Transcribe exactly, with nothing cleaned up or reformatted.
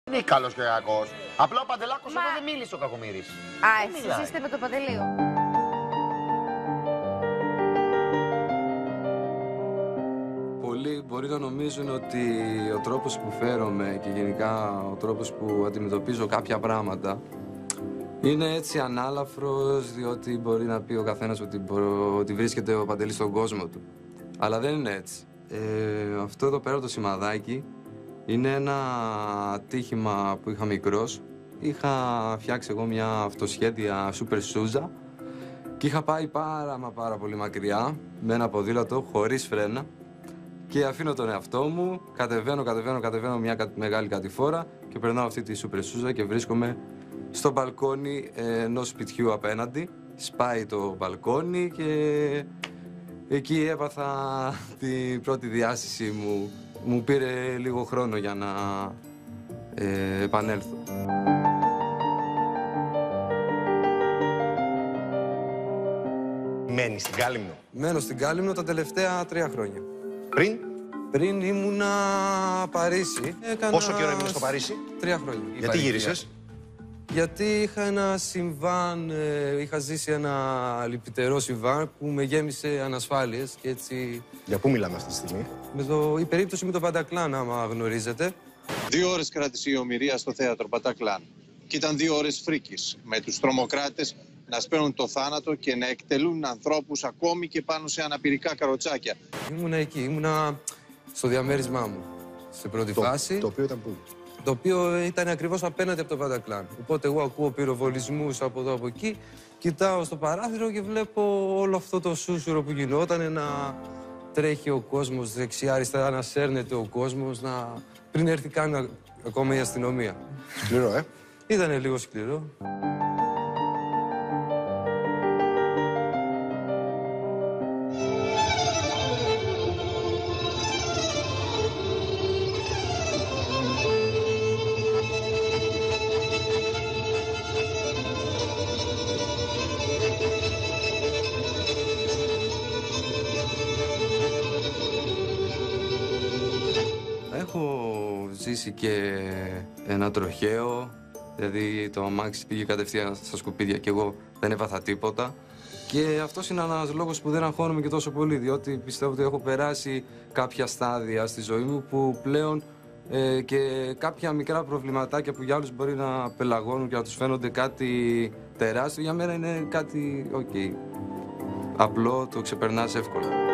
Δεν είναι καλός και κακός. Απλά ο Παντελάκος Μα... εδώ δεν μίλησε ο Κακομοίρης. Α, εσείς είστε με το Παντελείο. Πολλοί μπορεί να νομίζουν ότι ο τρόπος που φέρομαι και γενικά ο τρόπος που αντιμετωπίζω κάποια πράγματα είναι έτσι ανάλαφρος, διότι μπορεί να πει ο καθένας ότι, μπο... ότι βρίσκεται ο Παντελής στον κόσμο του. Αλλά δεν είναι έτσι. Ε, αυτό εδώ πέρα το σημαδάκι είναι ένα ατύχημα που είχα μικρός. Είχα φτιάξει εγώ μια αυτοσχέδια Super Souza και είχα πάει πάρα μα πάρα πολύ μακριά με ένα ποδήλατο χωρίς φρένα και αφήνω τον εαυτό μου, κατεβαίνω, κατεβαίνω, κατεβαίνω μια μεγάλη κατηφόρα και περνάω αυτή τη Super Souza και βρίσκομαι στο μπαλκόνι ενός σπιτιού απέναντι. Σπάει το μπαλκόνι και εκεί έπαθα την πρώτη διάσηση μου. Μου πήρε λίγο χρόνο για να ε, επανέλθω. Μένεις στην Κάλυμνο. Μένω στην Κάλυμνο τα τελευταία τρία χρόνια. Πριν. Πριν ήμουνα Παρίσι. Έκανα... Πόσο καιρό έμεινες στο Παρίσι? Τρία χρόνια. Γιατί γύρισες? Γιατί είχα ένα συμβάν, ε, είχα ζήσει ένα λυπητερό συμβάν που με γέμισε ανασφάλειες και έτσι... Για πού μιλάμε αυτή τη στιγμή? Με το, η περίπτωση με τον Μπατακλάν, άμα γνωρίζετε. Δύο ώρες κράτησε η ομηρία στο θέατρο Μπατακλάν. Και ήταν δύο ώρες φρίκης, με τους τρομοκράτες να σπέρνουν το θάνατο και να εκτελούν ανθρώπους ακόμη και πάνω σε αναπηρικά καροτσάκια. Ήμουνα εκεί, ήμουνα στο διαμέρισμά μου, σε πρώτη το, φάση. Το οποίο ήταν πού? Το οποίο ήταν ακριβώς απέναντι από το Μπατακλάν. Οπότε εγώ ακούω πυροβολισμούς από εδώ από εκεί, κοιτάω στο παράθυρο και βλέπω όλο αυτό το σούσουρο που γινόταν να τρέχει ο κόσμος δεξιά-αριστερά, να σέρνεται ο κόσμος, να... πριν έρθει καν ακόμα η αστυνομία. Σκληρό, ε. Ήτανε λίγο σκληρό. Έχω ζήσει και ένα τροχαίο, δηλαδή το αμάξι πήγε κατευθείαν στα σκουπίδια και εγώ δεν έπαθα τίποτα. Και αυτός είναι ένας λόγος που δεν αγχώνομαι και τόσο πολύ, διότι πιστεύω ότι έχω περάσει κάποια στάδια στη ζωή μου που πλέον ε, και κάποια μικρά προβληματάκια που για άλλους μπορεί να πελαγώνουν και να τους φαίνονται κάτι τεράστιο, για μένα είναι κάτι, οκ, okay, απλό, το ξεπερνάς εύκολα.